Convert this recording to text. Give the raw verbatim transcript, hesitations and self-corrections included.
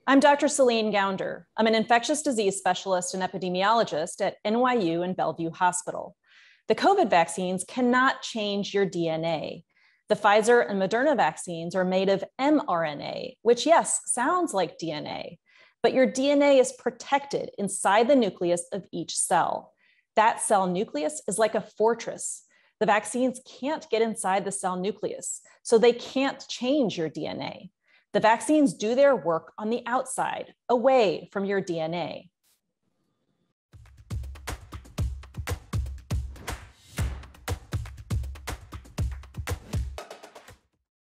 I'm Doctor Celine Gounder. I'm an infectious disease specialist and epidemiologist at N Y U and Bellevue Hospital. The COVID vaccines cannot change your D N A. The Pfizer and Moderna vaccines are made of mRNA, which, yes, sounds like D N A, but your D N A is protected inside the nucleus of each cell. That cell nucleus is like a fortress. The vaccines can't get inside the cell nucleus, so they can't change your D N A. The vaccines do their work on the outside, away from your D N A.